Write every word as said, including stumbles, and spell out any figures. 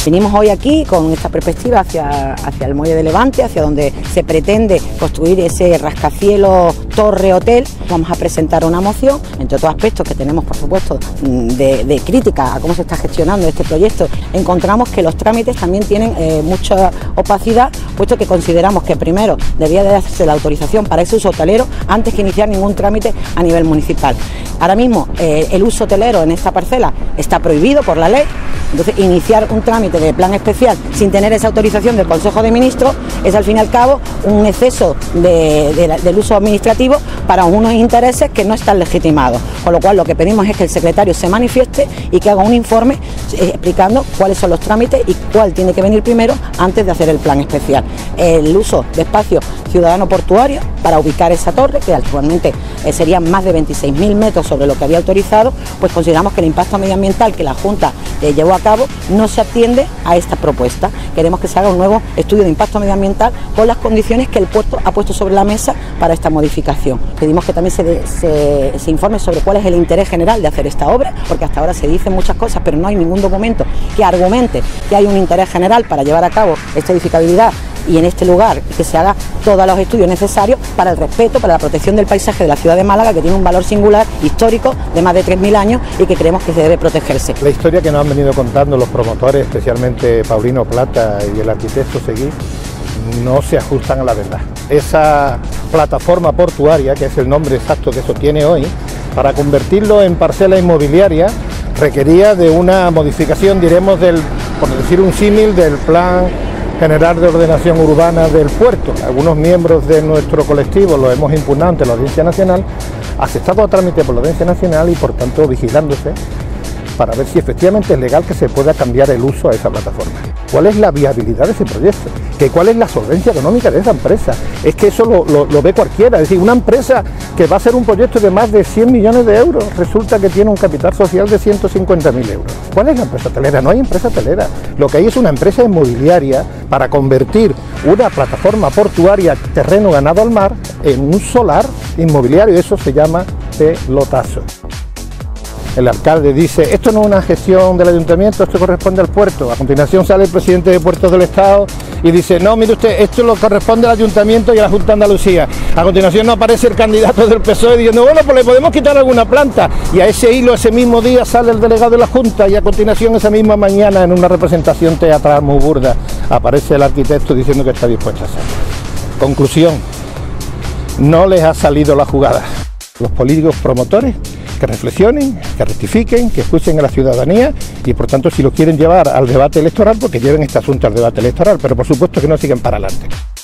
Venimos hoy aquí con esta perspectiva hacia, hacia el muelle de Levante, hacia donde se pretende construir ese rascacielos torre hotel. Vamos a presentar una moción, entre otros aspectos que tenemos, por supuesto, de, de crítica a cómo se está gestionando este proyecto. Encontramos que los trámites también tienen eh, mucha opacidad, puesto que consideramos que primero debía de hacerse la autorización para ese uso hotelero antes que iniciar ningún trámite a nivel municipal. Ahora mismo eh, el uso hotelero en esta parcela está prohibido por la ley, entonces iniciar un trámite de plan especial sin tener esa autorización del Consejo de Ministros es al fin y al cabo un exceso de, de, del uso administrativo para unos intereses que no están legitimados, con lo cual lo que pedimos es que el secretario se manifieste y que haga un informe eh, explicando cuáles son los trámites y cuál tiene que venir primero antes de hacer el plan especial. El uso de espacio ciudadano portuario para ubicar esa torre, que actualmente eh, serían más de veintiséis mil metros sobre lo que había autorizado, pues consideramos que el impacto medioambiental que la Junta eh, llevó a cabo no se atiende a esta propuesta. Queremos que se haga un nuevo estudio de impacto medioambiental con las condiciones que el puerto ha puesto sobre la mesa para esta modificación. Pedimos que también se, de, se, se informe sobre cuál es el interés general de hacer esta obra, porque hasta ahora se dicen muchas cosas, pero no hay ningún documento que argumente que hay un interés general para llevar a cabo esta edificabilidad y en este lugar que se haga todos los estudios necesarios para el respeto, para la protección del paisaje de la ciudad de Málaga, que tiene un valor singular, histórico, de más de tres mil años y que creemos que se debe protegerse. La historia que nos han venido contando los promotores, especialmente Paulino Plata y el arquitecto Seguí, no se ajustan a la verdad. Esa plataforma portuaria, que es el nombre exacto que eso tiene hoy, para convertirlo en parcela inmobiliaria, requería de una modificación, diremos, del, por decir un símil, del plan general de ordenación urbana del puerto. Algunos miembros de nuestro colectivo lo hemos impugnado ante la Audiencia Nacional, aceptado a trámite por la Audiencia Nacional y por tanto vigilándose para ver si efectivamente es legal que se pueda cambiar el uso a esa plataforma. ¿Cuál es la viabilidad de ese proyecto? ¿Que ¿Cuál es la solvencia económica de esa empresa? Es que eso lo, lo, lo ve cualquiera, es decir, una empresa que va a hacer un proyecto de más de cien millones de euros, resulta que tiene un capital social de ciento cincuenta mil euros. ¿Cuál es la empresa hotelera? No hay empresa hotelera, lo que hay es una empresa inmobiliaria para convertir una plataforma portuaria, terreno ganado al mar, en un solar inmobiliario, eso se llama pelotazo. El alcalde dice, esto no es una gestión del ayuntamiento, esto corresponde al puerto. A continuación sale el presidente de Puertos del Estado y dice, no, mire usted, esto lo corresponde al ayuntamiento y a la Junta de Andalucía. A continuación no aparece el candidato del P S O E diciendo, bueno, pues le podemos quitar alguna planta. Y a ese hilo, ese mismo día sale el delegado de la Junta y a continuación esa misma mañana en una representación teatral muy burda aparece el arquitecto diciendo que está dispuesto a hacerlo. Conclusión, no les ha salido la jugada. Los políticos promotores que reflexionen, que rectifiquen, que escuchen a la ciudadanía y por tanto si lo quieren llevar al debate electoral, porque lleven este asunto al debate electoral, pero por supuesto que no sigan para adelante.